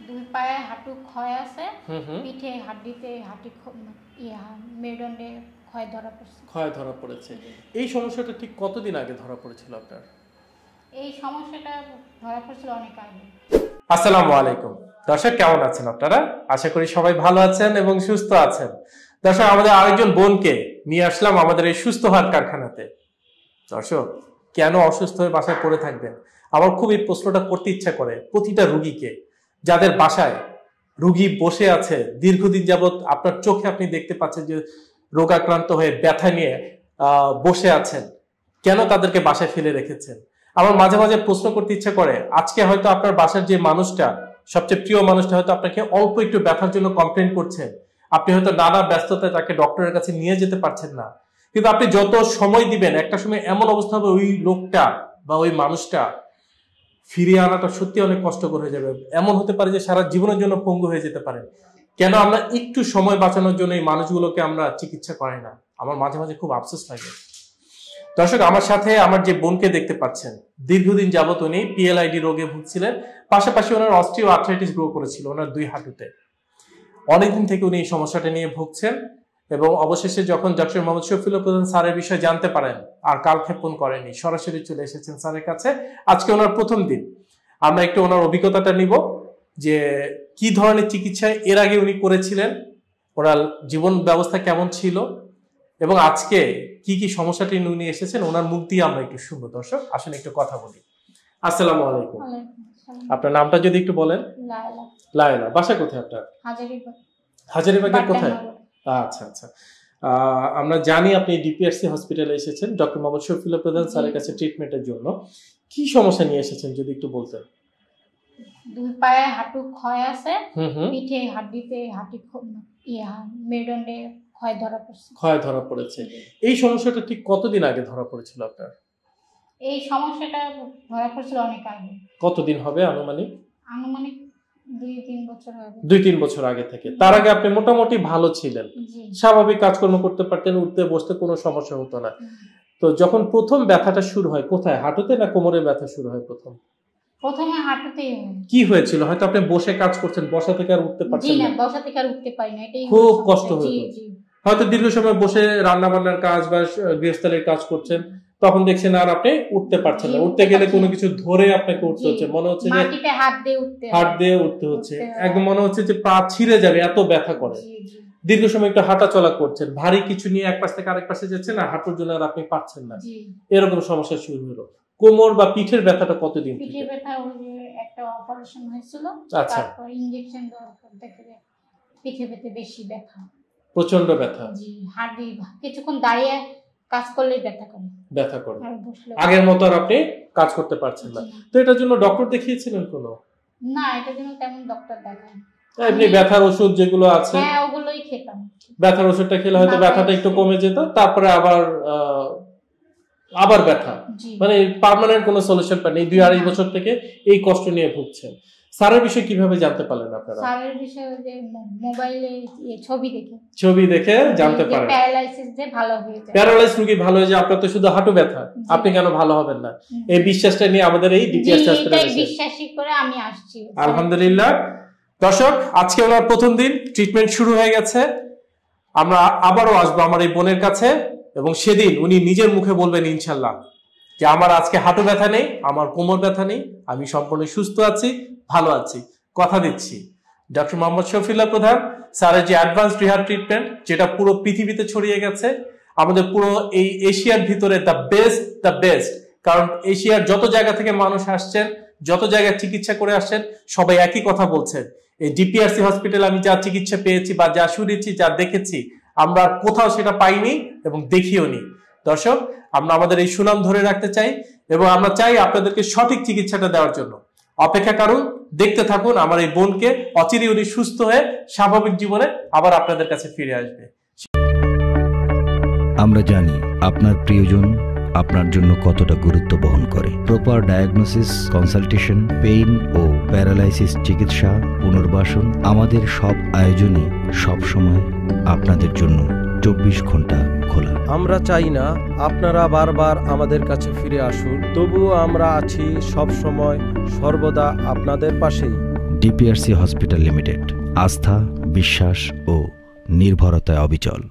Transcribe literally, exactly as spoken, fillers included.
দুই পায়ে হাঁটু ক্ষয় আছে, পিঠে হাড্ডিতে হাঁটি ইয়া মেরুদণ্ডে ক্ষয় ধরা পড়ছে। ক্ষয় ধরা পড়েছে। এই সমস্যাটা ঠিক কতদিন আগে ধরা পড়েছিল আপনার? এই সমস্যাটা ধরা পড়ছিল অনেক আগে। আসসালামু আলাইকুম দর্শক, কেমন আছেন আপনারা? আশা করি সবাই ভালো আছেন এবং সুস্থ আছেন। দর্শক, আমাদের আরেকজন বোনকে নিয়ে আসলাম আমাদের এই সুস্থ হাট কারখানাতে। দর্শক, কেন অসুস্থ হয়ে বাসায় পড়ে থাকবেন? আমার খুব এই প্রশ্নটা করতে ইচ্ছা করে প্রতিটা রুগীকে, যাদের বাসায় রুগী বসে আছে দীর্ঘদিন যাবত, আপনার চোখে আপনি দেখতে পাচ্ছেন যে রোগাক্রান্ত হয়ে ব্যথা নিয়ে আহ বসে আছেন, কেন তাদেরকে বাসায় ফেলে রেখেছেন? আমার মাঝে মাঝে প্রশ্ন করতে ইচ্ছা করে, আজকে হয়তো আপনার বাসার যে মানুষটা, সবচেয়ে প্রিয় মানুষটা হয়তো আপনাকে অল্প একটু ব্যথার জন্য কমপ্লেন করছেন, আপনি হয়তো নানা ব্যস্ততায় তাকে ডক্টরের কাছে নিয়ে যেতে পারছেন না, কিন্তু আপনি যত সময় দিবেন একটা সময় এমন অবস্থা হবে ওই লোকটা বা ওই মানুষটা ফিরিয়ে আনাটা সত্যি অনেক কষ্টকর হয়ে যাবে। এমন হতে পারে যে সারা জীবনের জন্য পঙ্গু হয়ে যেতে পারে। কেন আমরা একটু সময় বাঁচানোর জন্য এই মানুষগুলোকে আমরা চিকিৎসা করাই না? আমার মাঝে মাঝে খুব আফসোস লাগে। দর্শক, আমার সাথে আমার যে বোনকে দেখতে পাচ্ছেন, দীর্ঘদিন যাবত উনি পিএলআইডি রোগে ভুগছিলেন, পাশাপাশি ওনার অস্টিও আর্থ্রাইটিস গ্রো করেছিল ওনার দুই হাঁটুতে। অনেকদিন থেকে উনি এই সমস্যাটা নিয়ে ভুগছেন এবং অবশেষে যখন ডক্টর মোহাম্মদ শফিউল্লাহ প্রধান স্যারের বিষয়ে জানতে পারেন, আর কালক্ষেপণ করেনি, সরাসরি চলে এসেছেন স্যারের কাছে। আজকে ওনার প্রথম দিন, আমরা একটু ওনার অভিজ্ঞতাটা নিব যে কি ধরনের চিকিৎসা এর আগে উনি করেছিলেন, ওনার জীবন ব্যবস্থা কেমন ছিল এবং আজকে কি কি সমস্যাটি উনি এসেছেন, ওনার মুখ দিয়ে আমরা একটু শুনবো। দর্শক, আসলে একটু কথা বলি। আসসালামু আলাইকুম। আপনার নামটা যদি একটু বলেন। লায়লা। লায়লা, বাসা কোথায় আপনার? হাজারীবাগ। হাজারীবাগের কোথায়? আচ্ছা আচ্ছা, আমরা জানি আপনি ডিপিআরসি হসপিটালে এসেছেন ডক্টর মোহাম্মদ শফিউল্লাহ প্রধান স্যারের কাছে ট্রিটমেন্টের জন্য। কি সমস্যা নিয়ে এসেছেন যদি একটু বলতেন? দুই পায়ে হাঁটু ক্ষয় আছে, পিঠে হাড্ডিতে হাঁটি ইয়া মেরুদণ্ডে ক্ষয় ধরা পড়ছে। ক্ষয় ধরা পড়েছে। এই সমস্যাটা ঠিক কতদিন আগে ধরা পড়েছিল আপনার? এই সমস্যাটা ধরা পড়ছিল অনেক আগে। কতদিন হবে আনুমানিক? আনুমানিক দুই তিন বছর আগে। দুই তিন বছর আগে থেকে। তার আগে আপনি মোটামুটি ভালো ছিলেন, স্বাভাবিক কাজকর্ম করতে পারতেন, উঠতে বসতে কোনো সমস্যা হতো না। তো যখন প্রথম ব্যথাটা শুরু হয়, কোথায়, হাঁটুতে না কোমরে ব্যথা শুরু হয় প্রথম? প্রথমে হাঁটুতেই। কি হয়েছিল? হয়তো আপনি বসে কাজ করছেন, বসা থেকে আর উঠতে পারছেন না? জি না, বসা থেকে আর উঠতে পারি না, এটাই খুব কষ্ট হতো। হয়তো দীর্ঘ সময় বসে রান্না বান্নার কাজ বা গৃহস্থালির কাজ করছেন, তখন দেখছেন আর আপনি উঠতে পারছেন না, উঠতে গেলে কোনো কিছু ধরে আপনাকে উঠতে হচ্ছে, মনে হচ্ছে যে মাটিতে হাত দিয়ে উঠতে হাত দিয়ে উঠতে হচ্ছে, একদম মনে হচ্ছে যে পা ছিঁড়ে যাবে, এত ব্যথা করে। দীর্ঘ সময় একটু হাঁটা চলা করছেন, ভারী কিছু নিয়ে এক পাশ থেকে আরেক পাশে যাচ্ছেন না, হাঁটুর জন্য আর আপনি পারছেন না, এরকম সমস্যা শুরু হলো। কোমর বা পিঠের ব্যথাটা কতদিন? পিঠের ব্যথা একটা অপারেশন হয়েছিল, তারপর ইনজেকশন দেওয়ার পর দেখে পিঠে ব্যথা বেশি ব্যথা, প্রচন্ড ব্যথা। জি, হাঁটু কিছুক্ষণ দাঁড়িয়ে কাজ করলেই ব্যথা করে ব্যথা করে আগের মতো আর আপনি কাজ করতে পারছেন না। তো এটার জন্য ডক্টর দেখিয়েছিলেন কোনো? না, এটার জন্য তেমন ডক্টর দেখাই। এমনি ব্যথার ওষুধ যেগুলো আছে, হ্যাঁ ওগুলোই খেতাম। ব্যথার ওষুধটা খেলে হয়তো ব্যথাটা একটু কমে যেত, তারপরে আবার আবার ব্যথা, মানে পার্মানেন্ট কোনো সলিউশন পাননি। দুই আড়াই বছর থেকে এই কষ্ট নিয়ে ভুগছেন। স্যারের বিষয়ে কিভাবে জানতে পারলেন আপনারা? স্যারের বিষয়ে যে মোবাইলে ছবি দেখে ছবি দেখে জানতে পারেন প্যারালাইসিস যে ভালো হয়ে যায়। প্যারালাইসিস রোগী ভালো হয়ে যায়, আপনার তো শুধু হাঁটু ব্যথা, আপনি কেন ভালো হবেন না? এই বিশ্বাসটা নিয়ে আমাদের এই ডিপিআরসি হসপিটালে বিশ্বাসই করে আমি আসছি। আলহামদুলিল্লাহ। দর্শক, আজকে ওনার প্রথম দিন, ট্রিটমেন্ট শুরু হয়ে গেছে। আমরা আবারও আসবো আমার এই বোনের কাছে এবং সেদিন উনি নিজের মুখে বলবেন ইনশাল্লাহ যে আমার আজকে হাঁটু ব্যথা নেই, আমার কোমর ব্যথা নেই, আমি সম্পূর্ণ সুস্থ আছি, ভালো আছি, কথা দিচ্ছি। ডক্টর মোহাম্মদ শফিউল্লাহ প্রধান স্যারের যে অ্যাডভান্স রিহাব ট্রিটমেন্ট, যেটা পুরো পৃথিবীতে ছড়িয়ে গেছে, আমাদের পুরো এই এশিয়ার ভিতরে দ্য বেস্ট দ্য বেস্ট। কারণ এশিয়ার যত জায়গা থেকে মানুষ আসছেন, যত জায়গায় চিকিৎসা করে আসছেন, সবাই একই কথা বলছেন, এই ডিপিআরসি হসপিটাল আমি যা চিকিৎসা পেয়েছি বা যা শুনেছি, যা দেখেছি, আমরা কোথাও সেটা পাইনি এবং দেখিও নি। দর্শক, আমরা আমাদের এই সুনাম ধরে রাখতে চাই এবং আমরা চাই আপনাদেরকে সঠিক চিকিৎসাটা দেওয়ার জন্য। অপেক্ষা করুন, দেখতে থাকুন আমার এই বোনকে, অচিরেই উনি সুস্থ হয়ে স্বাভাবিক জীবনে আবার আপনাদের কাছে ফিরে আসবে। আমরা জানি আপনার প্রিয়জন আপনার জন্য কতটা গুরুত্ব বহন করে। প্রপার ডায়াগনোসিস, কনসালটেশন, পেইন ও প্যারালাইসিস চিকিৎসা, পুনর্বাসন, আমাদের সব আয়োজনই সব সময় আপনাদের জন্য চব্বিশ ঘন্টা খোলা। আমরা চাই না আপনারা বারবার আমাদের কাছে ফিরে আসুন, তবুও আমরা আছি সব সময় সর্বদা আপনাদের পাশেই। DPRC hospital limited. আস্থা, বিশ্বাস ও নির্ভরতায় অবিচল।